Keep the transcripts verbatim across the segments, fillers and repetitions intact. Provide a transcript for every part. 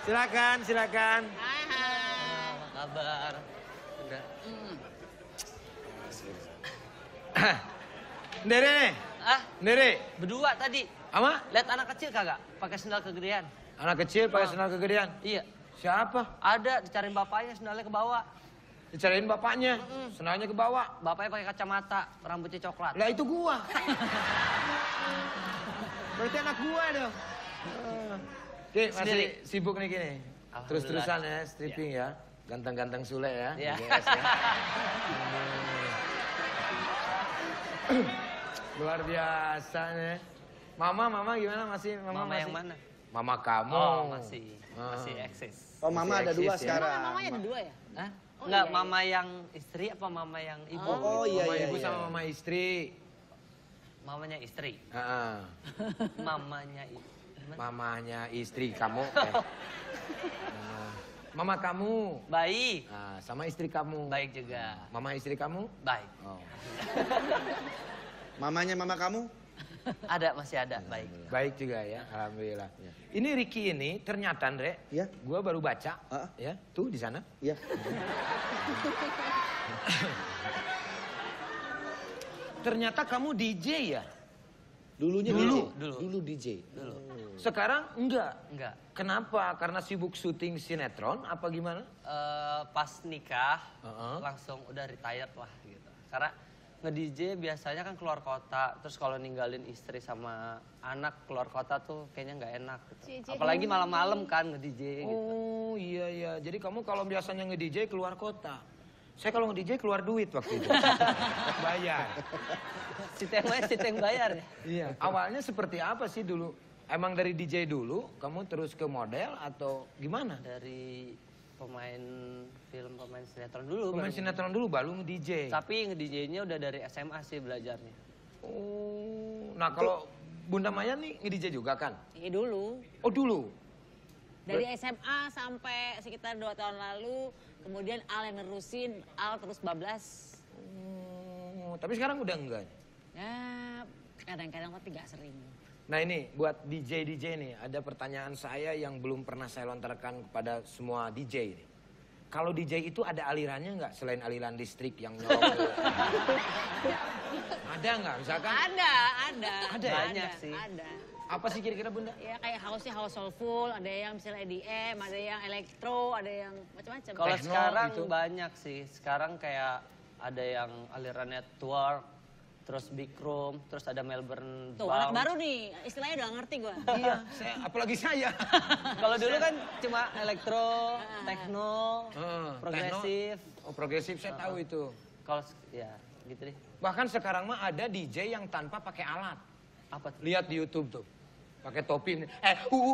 Silakan, silakan. Hai, hai. Apa kabar? Udah. Hmm. Ndere nih. Ah, Ndere. berdua tadi. Ama? Lihat anak kecil kagak? Pakai sendal kegedean. Anak kecil pakai Ah. sendal kegedean. Iya. Siapa? Ada, dicariin bapaknya sendalnya ke bawah. Dicariin bapaknya, Mm-mm. sendalnya ke bawah. Bapaknya pakai kacamata, rambutnya coklat. Lah itu gua. Berarti anak gua dong. Ah. Ki, masih Sendiri. sibuk nih gini. Alhamdulillah. Terus-terusan ya, stripping ya. Ganteng-ganteng Sule ya. Iya. B G S ya. Luar biasa nih. Mama, mama gimana masih? Mama, Mama masih? yang mana? Mama kamu. Oh, masih. Ah. Masih eksis. Oh, mama Masih ada dua eksis ya? sekarang. Emang mamanya ada dua ya? Hah? Oh, Enggak, iya, iya. mama yang istri apa mama yang ibu? Oh, iya, Mama iya, ibu iya. sama mama istri. Mamanya istri. Heeh. Mamanya i- gimana? Mamanya istri kamu. Eh. Mama- Mama kamu. Baik. Nah, sama istri kamu. Baik juga. Mama istri kamu? Baik. Oh. Mamanya mama kamu? Ada, masih ada. Baik. Baik juga ya, alhamdulillah. Ini Ricky ini ternyata, Andre, Ya. gua baru baca, Ah. ya, tuh di sana. Iya. Ternyata kamu D J ya? Dulunya Dulu. D J. Dulu. Dulu D J. Dulu. Sekarang enggak. Enggak. Kenapa? Karena sibuk syuting sinetron apa gimana? Eh, pas nikah, Heeh. langsung udah retired lah gitu. Karena nge-D J biasanya kan keluar kota, terus kalau ninggalin istri sama anak keluar kota tuh kayaknya nggak enak. Gitu. Cie-cie. Apalagi malam-malam kan nge-D J gitu. Oh iya iya, jadi kamu kalau biasanya nge-D J keluar kota. Saya kalau nge-D J keluar duit waktu itu. Bayar. Si Tengway, si Teng bayar ya? Iya. Awalnya seperti apa sih dulu? Emang dari D J dulu, kamu terus ke model atau gimana? Dari pemain film, pemain sinetron dulu. Pemain baru- sinetron dulu, baru nge-D J. Tapi nge-D J-nya udah dari S M A sih belajarnya. Oh, nah kalau Bunda Maya nih nge-D J juga kan? Iya dulu. Oh dulu? Dari S M A sampai sekitar dua tahun lalu, kemudian Al yang nerusin, Al terus bablas. Oh, tapi sekarang udah enggak? Ya, kadang-kadang tapi gak sering. Nah ini buat D J D J nih, ada pertanyaan saya yang belum pernah saya lontarkan kepada semua D J ini. Kalau D J itu ada alirannya nggak selain aliran listrik yang nyolong? Ada nggak misalkan? Ada, ada. Ada ya? Banyak sih. Ada. Apa sih kira-kira Bunda? Ya kayak house-nya house soulful, ada yang misalnya E D M, ada yang elektro, ada yang macam-macam. Kalau Techno sekarang gitu. banyak sih. Sekarang kayak ada yang alirannya twerk, terus big room, terus ada Melbourne Tuh, anak bounce. baru nih, istilahnya udah ngerti gua. Iya, saya, apalagi saya. Kalau dulu kan cuma elektro, Ah. techno, Heeh, progresif. techno. Oh progresif saya tahu itu. Kalau ya gitu deh. Bahkan sekarang mah ada D J yang tanpa pakai alat. Apa tuh? Lihat di YouTube tuh. Pakai topi nih. Eh, uh.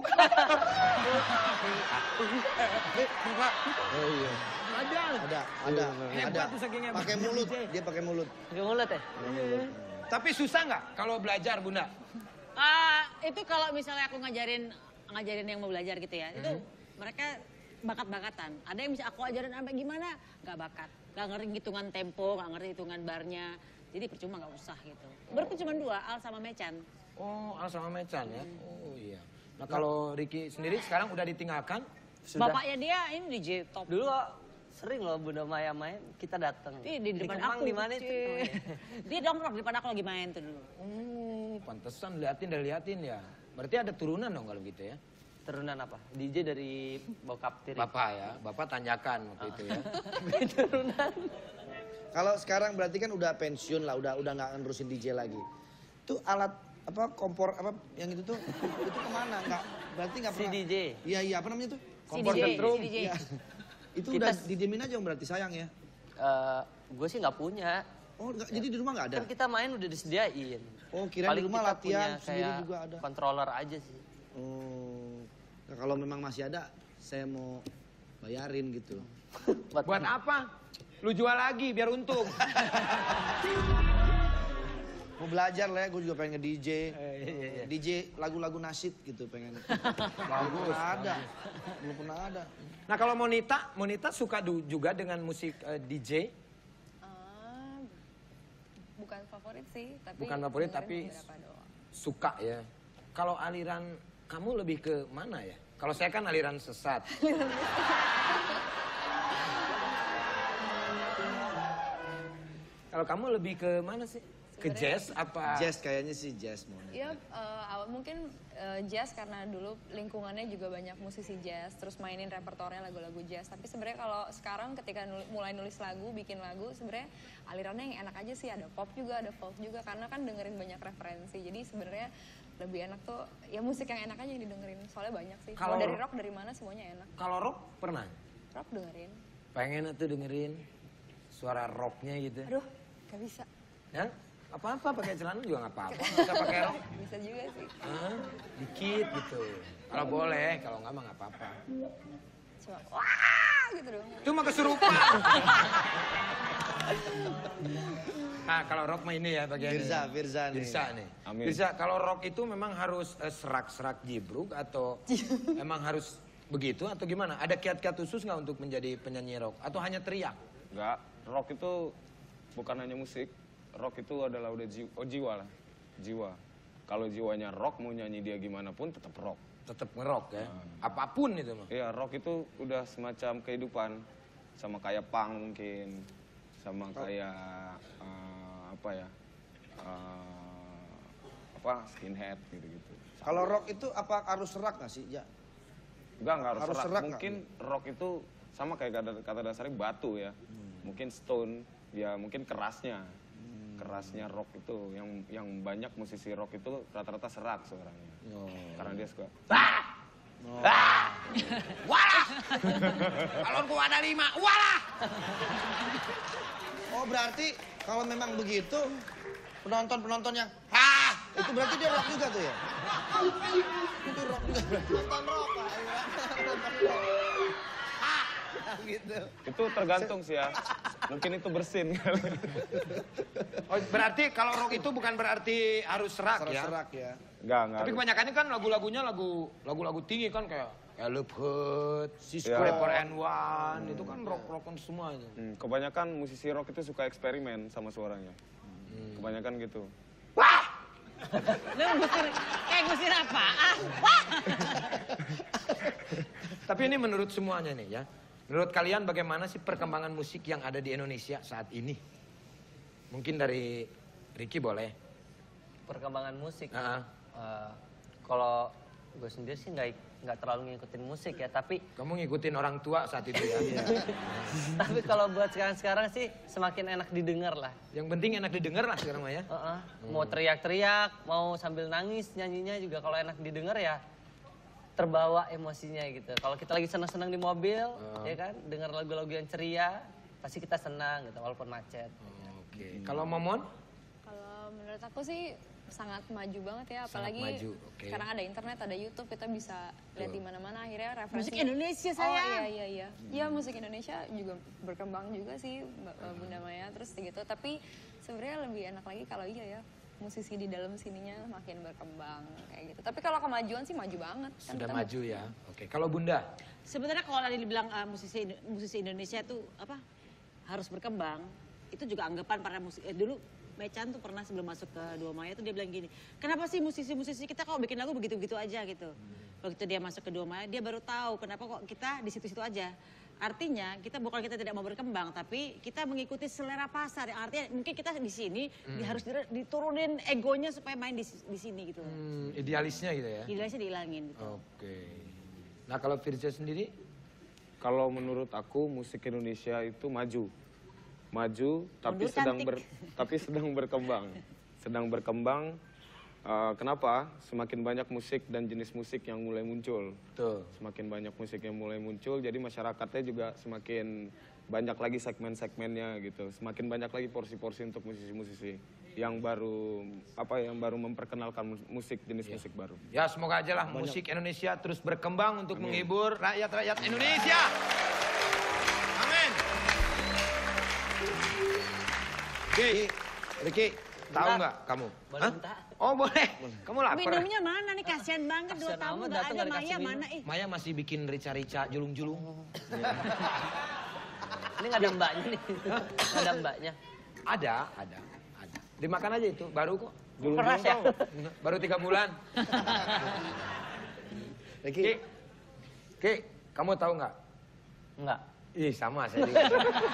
Oh iya. Ada. Ada, ada, Hebat ada. tuh saking hebatnya Pakai mulut, D J. dia pakai mulut. Pakai mulut ya? Pakai mulut. Tapi susah nggak kalau belajar, Bunda? Ah, itu kalau misalnya aku ngajarin ngajarin yang mau belajar gitu ya, itu mereka bakat-bakatan. Ada yang bisa aku ajarin sampai gimana, nggak bakat. Nggak ngerti hitungan tempo, nggak ngerti hitungan barnya. Jadi percuma nggak usah gitu. Baru cuma dua, Al sama Mecan. Oh, Al sama Mecan ya? Oh iya. Nah kalau Ricky sendiri sekarang udah ditinggalkan? Sudah. Bapaknya dia ini D J top. Dulu sering loh Bunda Maya main, kita datang. Ih, di depan Kemang aku. di mana itu? Cie. Dia nongkrong di depan aku lagi main tuh dulu. Oh, pantesan liatin dan liatin ya. Berarti ada turunan dong kalau gitu ya? Turunan apa? D J dari bokap tiri. Bapak ya, Bapak tanyakan waktu itu ya. Turunan. Kalau sekarang berarti kan udah pensiun lah, udah udah nggak nerusin D J lagi. Itu alat apa kompor apa yang itu tuh itu kemana? Nggak berarti nggak Si pernah. D J. Iya iya apa namanya tuh? Si Kompor D J, setrum. si D J. Iya. Itu Kita udah s- didemin aja Om berarti sayang ya. Eh, gue sih nggak punya. Oh nggak, jadi di rumah nggak ada? Kan kita main udah disediain. Oh kira di rumah kita latihan punya sendiri kayak juga ada. controller aja sih. Oh nah, kalau memang masih ada saya mau bayarin gitu. Buat apa? Lu jual lagi biar untung. Mau belajar lah ya, gue juga pengen nge-D J. iya, D J lagu-lagu nasyid gitu pengen. Belum pernah ada. Belum pernah ada. Nah kalau Monita, Monita suka du- juga dengan musik eh, D J? Ah, bukan favorit sih, tapi Bukan favorit, dengerin tapi- beberapa doang. Suka ya. Kalau aliran kamu lebih ke mana ya? Kalau saya kan aliran sesat. Kalau kamu lebih ke mana sih? Ke jazz apa? Jazz kayaknya sih jazz Mona. Iya, eh, awal mungkin eh, jazz karena dulu lingkungannya juga banyak musisi jazz, terus mainin repertoarnya lagu-lagu jazz. Tapi sebenarnya kalau sekarang ketika nul- mulai nulis lagu, bikin lagu, sebenarnya alirannya yang enak aja sih. Ada pop juga, ada folk juga, karena kan dengerin banyak referensi. Jadi sebenarnya lebih enak tuh ya musik yang enak aja yang didengerin. Soalnya banyak sih. Kalau Kalau- dari rock dari mana semuanya enak. Kalau rock pernah? Rock dengerin. Pengen tuh dengerin suara rocknya gitu. Aduh, gak bisa. Ya? Apa-apa pakai celana juga nggak apa-apa. Nggak usah pakai rok. Bisa juga sih. Hah? Dikit gitu. Kalau boleh, kalau nggak mah nggak apa-apa. Cuma wah gitu dong. Itu mah kesurupan. Nah, kalau rock mah ini ya bagian Firza, ini. Firza nih. Firza nih. Amin. Firza, kalau rock itu memang harus eh, serak-serak jibruk atau emang harus begitu atau gimana? Ada kiat-kiat khusus nggak untuk menjadi penyanyi rock? Atau hanya teriak? Enggak, rock itu bukan hanya musik. Rock itu adalah udah jiwa, oh jiwa lah, jiwa. Kalau jiwanya rock, mau nyanyi dia gimana pun tetap rock. Tetap ngerok ya? Apapun itu mah. Iya, rock itu udah semacam kehidupan. Sama kayak punk mungkin, sama kayak eh, apa ya, eh, apa skinhead gitu-gitu. Kalau rock itu apa harus serak nggak sih? Ya. Enggak, enggak harus, Harus serak. serak nggak? Mungkin rock itu sama kayak kata, kata dasarnya batu ya. Mungkin stone, ya mungkin kerasnya. Kerasnya rock itu yang yang banyak musisi rock itu rata-rata serak suaranya. Oh. Karena dia suka. Walah! Kalau gua ada lima, walah! Oh berarti kalau memang begitu penonton-penonton yang hah itu berarti dia rock juga tuh ya? Itu rock juga berarti. Nonton rock Pak. Nonton rock. Gitu. Itu tergantung sih ya. Mungkin itu bersin kali. Oh, berarti kalau rock itu bukan berarti harus serak ya? Serak ya. Enggak, enggak. Tapi kebanyakannya kan lagu-lagunya lagu lagu-lagu tinggi kan kayak kayak Love Hurt, Cisco, Ya. Forever and One, itu kan rock-rockan semua itu. Hmm, kebanyakan musisi rock itu suka eksperimen sama suaranya. Kebanyakan gitu. Lu ngusir, kayak ngusir apa? Ah, wah! Tapi ini menurut semuanya nih ya. Menurut kalian bagaimana sih perkembangan musik yang ada di Indonesia saat ini? Mungkin dari Ricky boleh. Perkembangan musik. Ah, Eh, kalau gue sendiri sih nggak nggak terlalu ngikutin musik ya, tapi kamu ngikutin orang tua saat itu ya. tapi kalau buat sekarang-sekarang sih semakin enak didengar lah. Yang penting enak didengar lah sekarang mah ya. Heeh. Mau teriak-teriak, mau sambil nangis nyanyinya juga kalau enak didengar ya terbawa emosinya gitu. Kalau kita lagi senang-senang di mobil, ya kan, dengar lagu-lagu yang ceria, pasti kita senang gitu walaupun macet. Oke. Kalau Momon? Kalau menurut aku sih sangat maju banget ya, Sangat apalagi maju, oke. sekarang ada internet, ada YouTube, kita bisa lihat di mana-mana akhirnya referensi. Musik Indonesia, Oh sayang. iya iya iya. Iya, musik Indonesia juga berkembang juga sih Mbak uh, Bunda Maya terus gitu. Tapi sebenarnya lebih enak lagi kalau iya ya musisi di dalam sininya makin berkembang kayak gitu. Tapi kalau kemajuan sih maju banget. Kan Sudah kita- maju ya. Oke. Kalau Bunda? Sebenarnya kalau tadi dibilang uh, musisi musisi Indonesia itu apa harus berkembang, itu juga anggapan para musik eh, dulu Mechan tuh pernah sebelum masuk ke Dua Maya tuh dia bilang gini, kenapa sih musisi-musisi kita kok bikin lagu begitu-begitu aja gitu. Begitu dia masuk ke Dua Maya dia baru tahu kenapa kok kita di situ-situ aja. Artinya kita bukan kita tidak mau berkembang, tapi kita mengikuti selera pasar. Yang artinya mungkin kita di sini di- harus di- diturunin egonya supaya main di, di sini gitu. Hmm, idealisnya gitu ya? Idealisnya dihilangin gitu. Oke. Nah kalau Firza sendiri? Kalau menurut aku musik Indonesia itu maju. Maju tapi Mundur sedang cantik. ber, tapi sedang berkembang. Sedang berkembang. eh, kenapa? Semakin banyak musik dan jenis musik yang mulai muncul. Tuh. Semakin banyak musik yang mulai muncul, jadi masyarakatnya juga semakin banyak lagi segmen-segmennya gitu. Semakin banyak lagi porsi-porsi untuk musisi-musisi yang baru apa yang baru memperkenalkan mus- musik jenis musik baru. Ya semoga aja lah musik Indonesia terus berkembang untuk menghibur rakyat-rakyat Indonesia. Amin. Oke, Ricky, tahu nggak kamu? Boleh Hah? minta? Oh boleh. Kamu lapar? Minumnya mana nih? Kasihan banget dua Kasihan tamu amat, nggak datang ada. nggak dikasih Maya minum. mana? Eh, Maya masih bikin rica-rica julung-julung. Ini nggak ada mbaknya nih, nggak ada mbaknya. Ada, ada, ada. Dimakan aja itu, baru kok. Keras ya? Baru tiga bulan. Ricky, Ki, Ki, kamu tahu nggak? Enggak. Ih, sama saya juga.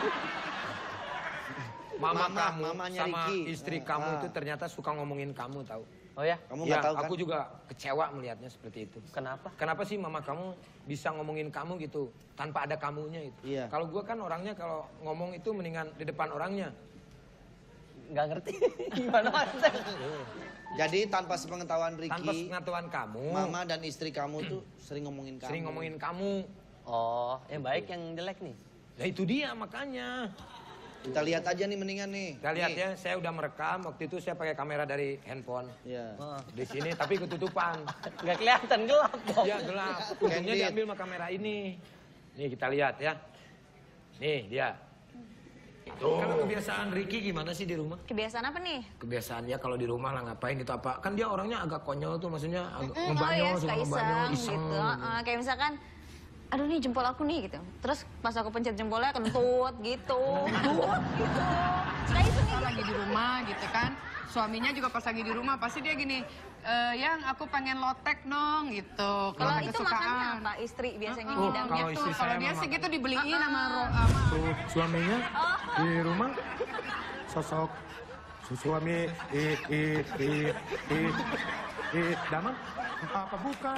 Mama, Mama, kamu mamanya sama Ricky. istri Ah. kamu itu ternyata suka ngomongin kamu, tahu? Oh ya? Kamu Ya, nggak tahu kan? aku juga kecewa melihatnya seperti itu. Kenapa? Kenapa sih mama kamu bisa ngomongin kamu gitu tanpa ada kamunya itu? Iya. Kalau gua kan orangnya kalau ngomong itu mendingan di depan orangnya. Nggak ngerti. Gimana maksudnya? Jadi tanpa sepengetahuan Tanpa Ricky, pengetahuan kamu, mama dan istri kamu tuh sering ngomongin kamu. sering ngomongin kamu. Oh, yang baik yang jelek nih. Ya itu dia makanya. Kita lihat aja nih mendingan nih. Kita lihat Nih. ya, saya udah merekam. Waktu itu saya pakai kamera dari handphone. Iya. Oh. Di sini tapi ketutupan. Nggak kelihatan, gelap dong. Ya gelap. Untungnya Candid. diambil sama kamera ini. Nih kita lihat ya. Nih dia. Tuh. Kalau kebiasaan Ricky gimana sih di rumah? Kebiasaan apa nih? Kebiasaan dia kalau di rumah lah ngapain gitu apa? Kan dia orangnya agak konyol tuh, maksudnya agak Mm, ngebanyol, oh ya, suka suka ngebanyol, iseng iseng. gitu. Uh, kayak misalkan, aduh nih jempol aku nih gitu. Terus pas aku pencet jempolnya kentut gitu. Kentut gitu. Suka iseng Kalau lagi di rumah gitu kan, suaminya juga pas lagi di rumah pasti dia gini, e, yang aku pengen lotek dong gitu. Kalau Lotek itu makannya apa? Istri biasanya Oh, ngidamnya. kalau istri Tuh, saya kalau dia memang- sih gitu dibeliin sama ro sama Tuh, suaminya di rumah sosok su- suami i i i i i daman apa bukan?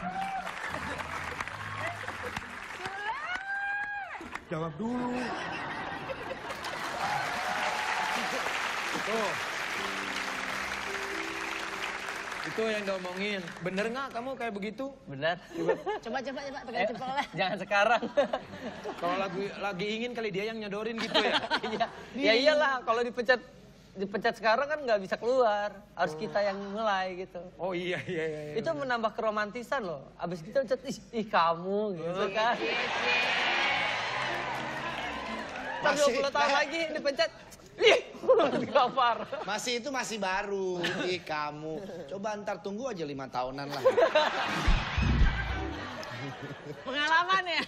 Jawab dulu. Tuh. Itu yang diomongin. Bener nggak kamu kayak begitu? Benar. Coba coba coba pegang Eh, jempolnya. jangan sekarang. Kalau lagi lagi ingin kali dia yang nyodorin gitu ya. Iya. Ya iyalah, kalau dipencet dipencet sekarang kan nggak bisa keluar. Harus kita yang mulai gitu. Oh iya iya iya. iya. Itu menambah keromantisan loh. Abis kita pencet, ih, ih kamu gitu kan. Ntar dua puluh tahun lagi dipencet, ih, gapar. Masih itu masih baru di kamu. Coba ntar tunggu aja lima tahunan lah. Pengalaman ya.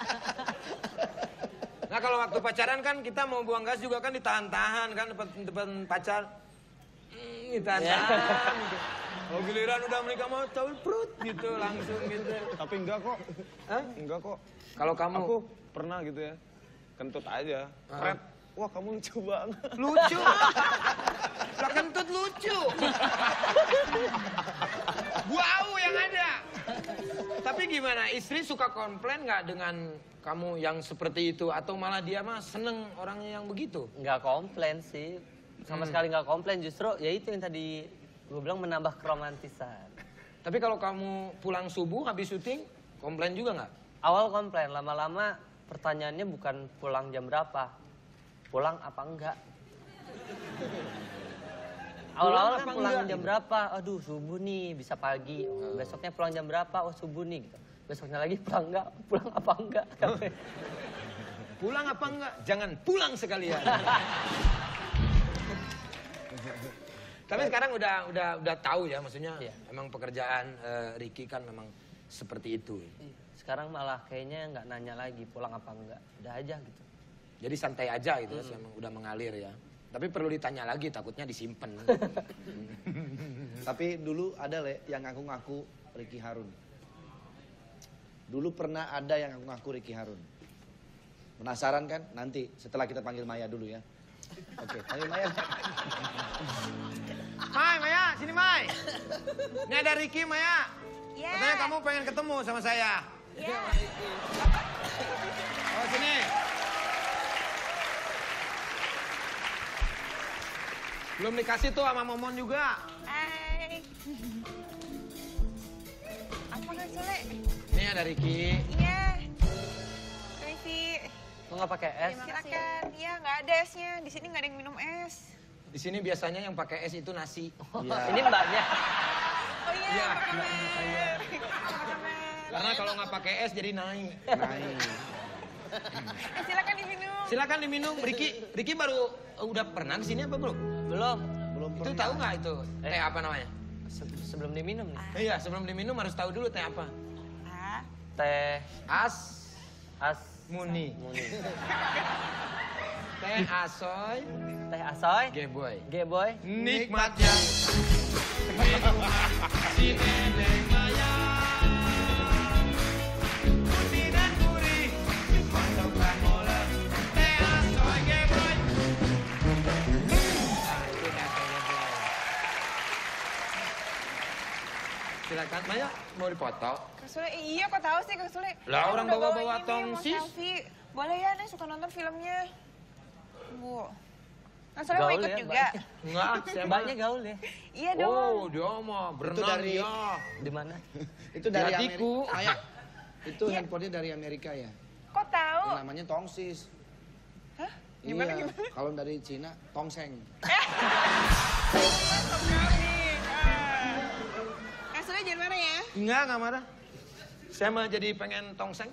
Nah kalau waktu pacaran kan kita mau buang gas juga kan ditahan-tahan kan depan, depan pacar. Hmm, ditahan-tahan gitu. Kalau giliran udah menikah mau caul perut gitu langsung gitu. Tapi enggak kok. Hah? Enggak kok. Kalau kamu Aku pernah gitu ya. Kentut aja. Fred, wah kamu lucu banget. lucu. Lah kentut lucu. Wow yang ada. Tapi gimana, istri suka komplain nggak dengan kamu yang seperti itu? Atau malah dia mah seneng orangnya yang begitu? Nggak komplain sih. Sama sekali nggak komplain, justru ya itu yang tadi gue bilang menambah keromantisan. Tapi kalau kamu pulang subuh habis syuting, komplain juga nggak? Awal komplain, lama-lama pertanyaannya bukan pulang jam berapa, pulang apa enggak. Awal-awal apa pulang enggak jam gitu? berapa, aduh subuh nih bisa pagi. Oh, besoknya pulang jam berapa, oh subuh nih gitu. Besoknya lagi pulang enggak, pulang apa enggak. Pulang apa enggak? Jangan pulang sekalian. Tapi sekarang udah udah udah tahu ya, maksudnya Iya. emang pekerjaan eh, Ricky kan memang seperti itu. Sekarang malah kayaknya nggak nanya lagi pulang apa enggak, udah aja gitu. Jadi santai aja gitu ya, emang udah mengalir ya. Tapi perlu ditanya lagi, takutnya disimpan. Tapi dulu ada Le yang ngaku-ngaku Ricky Harun. Dulu pernah ada yang ngaku-ngaku Ricky Harun. Penasaran kan? Nanti setelah kita panggil Maya dulu ya. Oke, panggil Maya. Mai, Maya, sini Mai. Ini ada Ricky, Maya. Iya. Katanya kamu pengen ketemu sama saya. Iya. Oh, sini. Belum dikasih tuh sama Momon juga. Hai. Apa kan Sule? Ini ada Ricky. Iya. Rivi, Lo nggak pakai es? silakan. Iya, nggak ada esnya. Di sini nggak ada yang minum es. Di sini biasanya yang pakai es itu nasi. Iya. Ini mbaknya. Oh iya, Iya. apa kabar? Apa kabar? Karena kalau nggak pakai es jadi naik. Naik. Eh, silakan diminum. Silakan diminum. Ricky, Ricky baru uh, udah pernah di sini apa belum? Belum. Belum Itu pernah. tahu nggak itu teh apa namanya? Se- sebelum diminum nih. Iya, sebelum diminum harus tahu dulu teh apa. Ah, Teh As as Muni. muni. Teh asoy. Teh asoy. Geboy. G-boy. Nikmatnya di rumah si Neneng Maya. silakan. Maya mau dipoto? Kak Sule, eh, iya kok tahu sih Kak Sule? Lah, Kan orang udah bawa-bawa ini nih, tong mau sis. selfie. Boleh ya, Nek suka nonton filmnya. Bu. Kak Sule mau Gaul ikut ya, juga? Enggak, saya Mbaknya gaul ya. Iya dong. Oh, dia mah berenang dari- dia. Di mana? Itu dari Hatiku. Amerika. Maya, itu handphonenya dari Amerika ya. Kok tahu? Yang namanya tongsis. Hah? Gimana, iya. gimana? Kalau dari Cina, tongseng. Mantap kali. Ah. Kak Sule jangan marah ya. Enggak, enggak marah. Saya mah jadi pengen tongseng.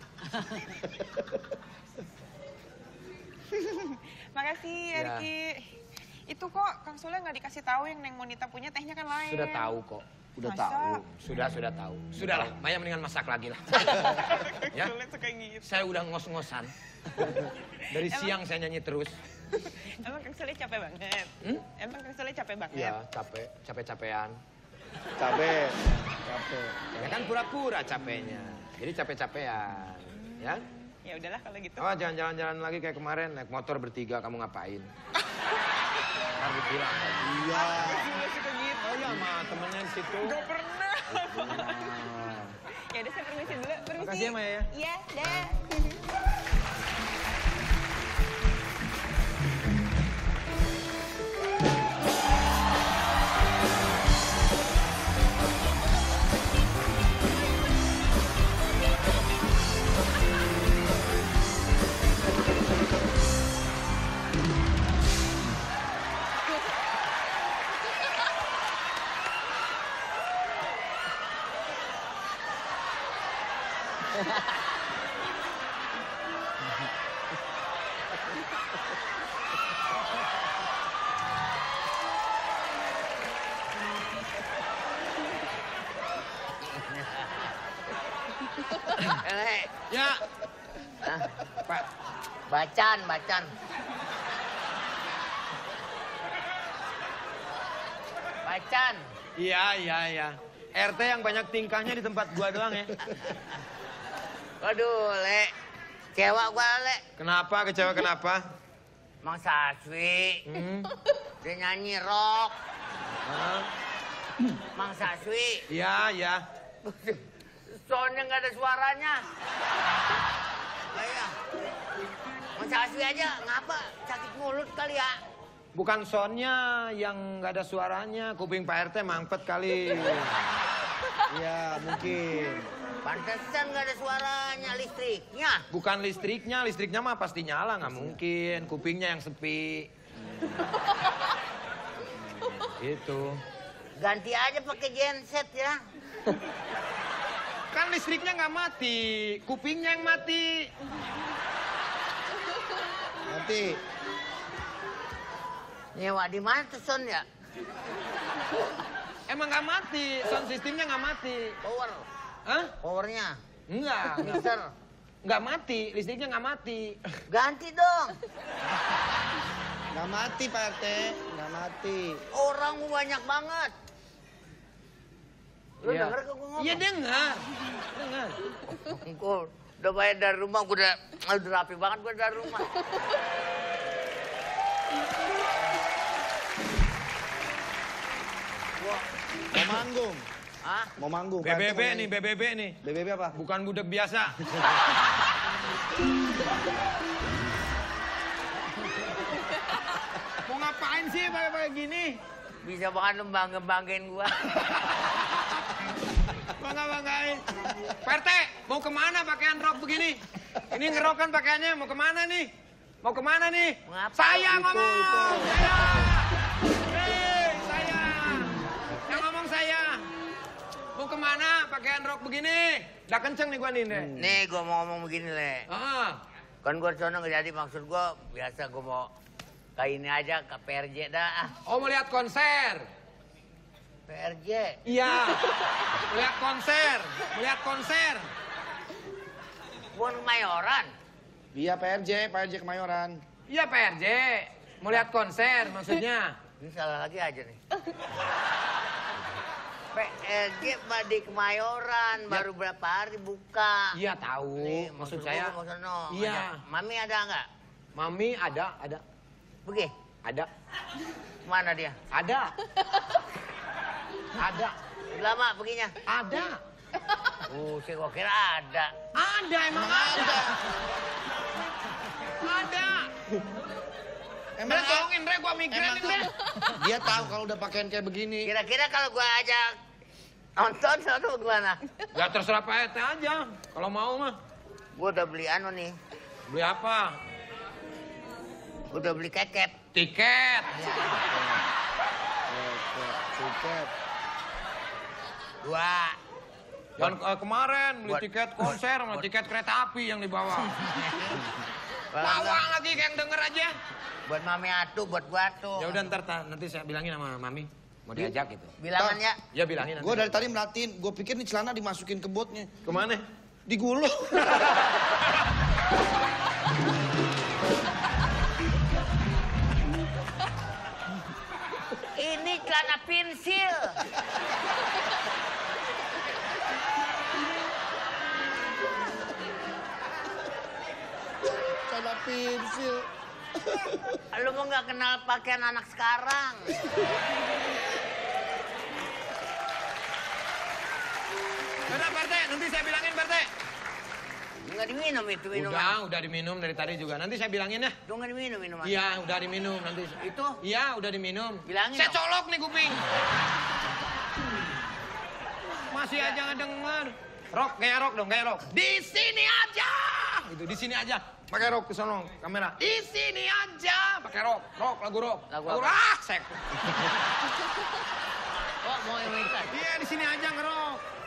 Makasih, Ya. Arki. Itu kok Kang Sule nggak dikasih tahu yang Neng Monita punya tehnya kan lain. Sudah tahu kok. Udah Masa? tahu. Sudah, sudah tahu. Sudahlah, Maya mendingan masak lagi lah. Ya? Kang Sule suka gitu. Saya udah ngos-ngosan. Dari siang saya nyanyi terus. Emang Kang Sule capek banget? Hmm? Emang Kang Sule capek banget? Iya, capek, capek-capean. Capek. Capek. Ya kan pura-pura capeknya. Jadi capek-capean. Ya? Ya udahlah kalau gitu. Oh, jangan jalan-jalan lagi kayak kemarin. Naik motor bertiga, kamu ngapain? Ntar dibilang lagi. Iya. Sule suka gitu. Oh iya, sama temennya di situ. Gak pernah. Ya udah saya permisi dulu. Permisi. Makasih ya, Maya ya. Iya, dah. Eh, Ya. Pak, bacan, bacan. Bacan. iya, iya, iya. R T yang banyak tingkahnya di tempat gua doang ya. Waduh, Le. Kecewa gua, Le. Kenapa? Kecewa kenapa? Mang Saswi. Hmm? Dia nyanyi rock. Hah? Mang Saswi. Iya, iya. Soalnya nggak ada suaranya. Iya. Mang Saswi aja ngapa? Sakit mulut kali ya. Bukan soundnya yang nggak ada suaranya, kuping Pak R T mampet kali. Iya, mungkin. Pantesan nggak ada suaranya, listriknya. Bukan listriknya, listriknya mah pasti nyala, nggak mungkin. Kupingnya yang sepi. Gitu. Ganti aja pakai genset ya. Kan listriknya nggak mati, kupingnya yang mati. Nanti. Nyewa di mana tuh Son ya? Emang nggak mati, sound sistemnya nggak mati. Power. Hah? Powernya. Enggak, enggak. Mixer. Nggak mati, listriknya nggak mati. Ganti dong. Nggak mati Pak R T. Nggak mati. Orang banyak banget. Lu Iya. denger kok gua ngomong? Iya dengar, dengar. Gua udah bayar dari rumah, gua udah, udah rapi banget gua dari rumah. Mau manggung. Hah? Mau manggung. B Pak R T B B mau nyanyi. nih, B B B nih. B B B apa? Bukan budak biasa. Mau ngapain sih pakai-pakai gini? Bisa banget lu bangga-banggain gua. Bangga-banggain. Pak R T, mau kemana pakaian rok begini? Ini ngerok kan pakaiannya, mau kemana nih? Mau kemana nih? Ngapa? Saya Itu, ngomong! itu. Saya! Hei, saya! Yang ngomong saya! Mau kemana pakaian rok begini? Udah kenceng nih gua nih, Nek. Nih gua mau ngomong begini, Le. Ah, Kan gua sono nggak jadi, maksud gua biasa gua mau ke ini aja, ke P R J dah. oh mau lihat konser? P R J. Iya, melihat konser, melihat konser. Bukan Kemayoran. Iya P R J, P R J Kemayoran. Iya P R J, mau lihat konser maksudnya. Ini salah lagi aja nih. P R J mah di Kemayoran, baru berapa hari buka. Iya tahu, Nih, maksud gua saya. mau sono. Iya. Ada- Mami ada nggak? Mami ada, ada, Pergi. ada, Mana dia? ada. Ada. Udah lama perginya? Ada. Uh, saya gua kira ada. Ada, emang ada. Ada. Emang Indra, tolong Indra, gua migrain emang- Indra. Dia tahu kalau udah pakaian kayak begini. Kira-kira kalau gua ajak nonton atau gimana? Ya terserah Pak Ete aja. Kalau mau mah. Gua udah beli anu nih. Beli apa? Gua udah beli keket. Tiket. Tiket. Dua. Yang eh, kemarin beli Buat- tiket konser sama tiket kereta api yang dibawa. Kalau Bawa enggak, lagi kayak yang denger aja. buat mami atu, buat gua tuh. Ya udah ntar ta- nanti saya bilangin sama Mami mau diajak gitu. Bilangan ya. Ya bilangin nanti. Gue dari tadi merhatiin, gue pikir nih celana dimasukin ke botnya. Kemana? Digulung. Ini celana pensil. Celana pensil. Lu mau nggak kenal pakaian anak sekarang? Udah Pak Ete, nanti saya bilangin Pak Ete. Nggak diminum itu minuman. Udah, udah diminum dari tadi juga. Nanti saya bilangin ya. Itu nggak diminum minuman. Iya, udah diminum nanti. Itu? Iya, udah diminum. Bilangin Saya dong. colok nih kuping. Masih aja ngedenger. Rok, gaya rok dong, gaya rok. Di sini aja. Itu di sini aja. Pakai rok ke sono, kamera. Di sini aja. Pakai rok, rok, lagu rok. Lagu Lagu apa? rak, sek. Oh, mau yang minta. Iya, di sini aja ngerok.